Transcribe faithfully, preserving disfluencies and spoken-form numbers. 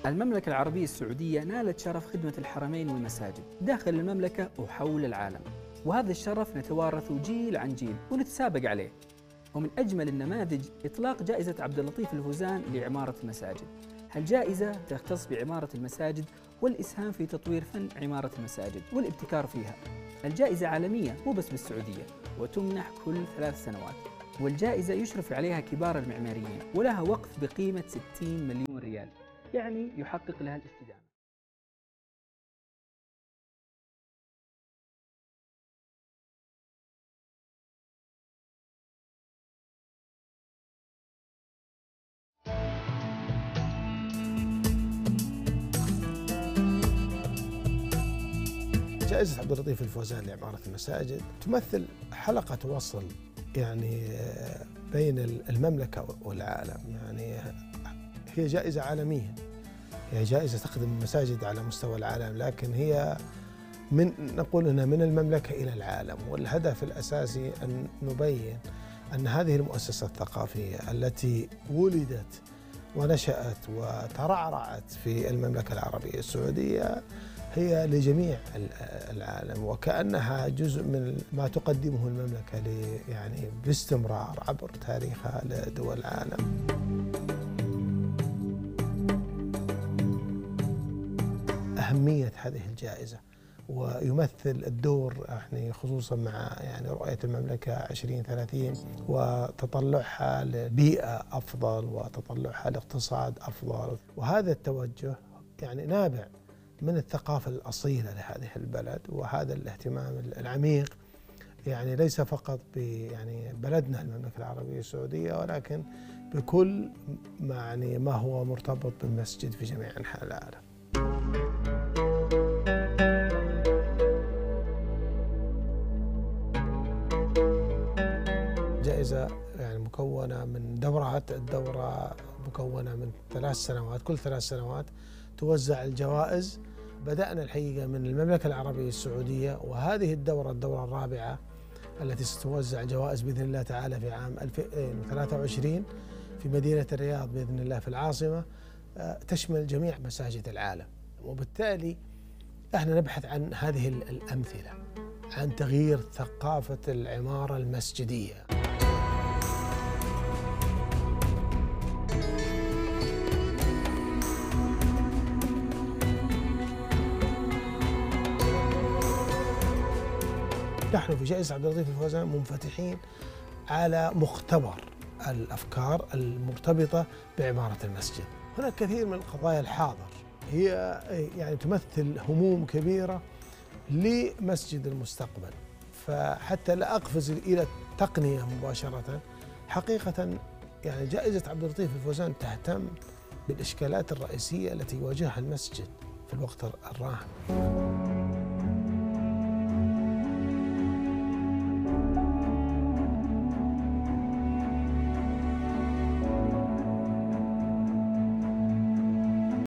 المملكة العربية السعودية نالت شرف خدمة الحرمين والمساجد داخل المملكة وحول العالم، وهذا الشرف نتوارثه جيل عن جيل ونتسابق عليه. ومن أجمل النماذج إطلاق جائزة عبد اللطيف الفوزان لعمارة المساجد. هالجائزة تختص بعمارة المساجد والإسهام في تطوير فن عمارة المساجد والابتكار فيها. الجائزة عالمية مو بس بالسعودية، وتمنح كل ثلاث سنوات، والجائزة يشرف عليها كبار المعماريين، ولها وقف بقيمة ستين مليون ريال، يعني يحقق لها الاستدامة. جائزة عبد اللطيف الفوزان لعمارة المساجد تمثل حلقة وصل يعني بين المملكة والعالم، يعني هي جائزة عالمية، هي جائزة تخدم المساجد على مستوى العالم، لكن هي من نقول انها من المملكة إلى العالم، والهدف الأساسي أن نبين أن هذه المؤسسة الثقافية التي ولدت ونشأت وترعرعت في المملكة العربية السعودية هي لجميع العالم، وكأنها جزء من ما تقدمه المملكة يعني باستمرار عبر تاريخها لدول العالم. أهمية هذه الجائزة ويمثل الدور يعني خصوصا مع يعني رؤية المملكة عشرين ثلاثين وتطلعها لبيئة أفضل وتطلعها لاقتصاد أفضل، وهذا التوجه يعني نابع من الثقافة الأصيلة لهذه البلد، وهذا الاهتمام العميق يعني ليس فقط ب يعني بلدنا المملكة العربية السعودية، ولكن بكل ما يعني ما هو مرتبط بالمسجد في جميع أنحاء العالم. جائزة يعني مكونة من دورات، الدورة مكونة من ثلاث سنوات، كل ثلاث سنوات توزع الجوائز. بدأنا الحقيقة من المملكة العربية السعودية، وهذه الدورة الدورة الرابعة التي ستوزع جوائز بإذن الله تعالى في عام ألفين وثلاثة وعشرين في مدينة الرياض بإذن الله في العاصمة، تشمل جميع مساجد العالم. وبالتالي احنا نبحث عن هذه الأمثلة، عن تغيير ثقافة العمارة المسجدية. نحن في جائزة عبد اللطيف الفوزان منفتحين على مختبر الأفكار المرتبطة بعمارة المسجد. هناك كثير من القضايا الحاضر هي يعني تمثل هموم كبيرة لمسجد المستقبل، فحتى لا أقفز إلى التقنية مباشرة، حقيقة يعني جائزة عبد اللطيف الفوزان تهتم بالإشكالات الرئيسية التي يواجهها المسجد في الوقت الراهن.